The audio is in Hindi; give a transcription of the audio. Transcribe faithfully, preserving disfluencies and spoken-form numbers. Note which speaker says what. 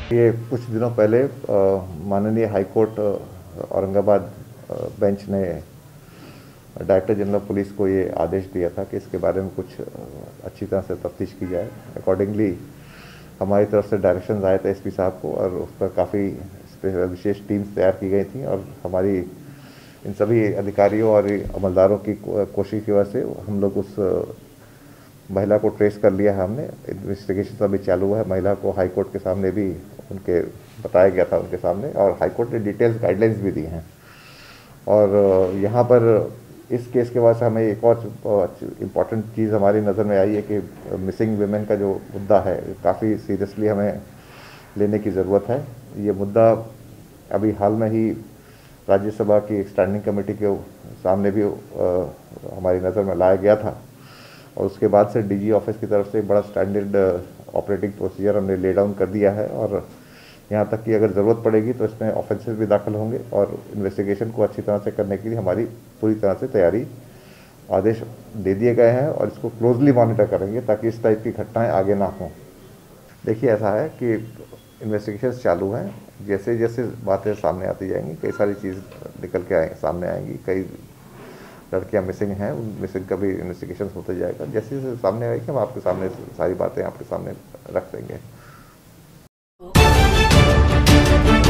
Speaker 1: ये कुछ दिनों पहले माननीय हाई कोर्ट औरंगाबाद बेंच ने डायरेक्टर जनरल ऑफ पुलिस को ये आदेश दिया था कि इसके बारे में कुछ अच्छी तरह से तफ्तीश की जाए। अकॉर्डिंगली हमारी तरफ से डायरेक्शंस आए थे एसपी साहब को और उस पर काफ़ी विशेष टीम्स तैयार की गई थी और हमारी इन सभी अधिकारियों और अमलदारों की कोशिश की वजह से हम लोग उस महिला को ट्रेस कर लिया है। हमने इन्वेस्टिगेशन अभी चालू है। महिला को हाई कोर्ट के सामने भी उनके बताया गया था उनके सामने और हाई कोर्ट ने डिटेल्स गाइडलाइंस भी दी हैं। और यहाँ पर इस केस के बाद से हमें एक और इम्पॉर्टेंट चीज़ हमारी नज़र में आई है कि मिसिंग वुमेन का जो मुद्दा है काफ़ी सीरियसली हमें लेने की ज़रूरत है। ये मुद्दा अभी हाल में ही राज्यसभा की स्टैंडिंग कमेटी के सामने भी आ, हमारी नज़र में लाया गया था और उसके बाद से डीजी ऑफिस की तरफ से बड़ा स्टैंडर्ड ऑपरेटिंग प्रोसीजर हमने ले डाउन कर दिया है और यहाँ तक कि अगर ज़रूरत पड़ेगी तो इसमें ऑफेंसेस भी दाखिल होंगे और इन्वेस्टिगेशन को अच्छी तरह से करने के लिए हमारी पूरी तरह से तैयारी आदेश दे दिए गए हैं और इसको क्लोजली मॉनिटर करेंगे ताकि इस टाइप की घटनाएं आगे ना हों। देखिए, ऐसा है कि इन्वेस्टिगेशन चालू हैं। जैसे जैसे बातें सामने आती जाएंगी कई सारी चीज़ निकल के आए सामने आएंगी। कई लड़कियां मिसिंग हैं, उन मिसिंग का भी इन्वेस्टिगेशन होते जाएगा। जैसे जैसे सामने आएगी हम आपके सामने सारी बातें आपके सामने रख देंगे।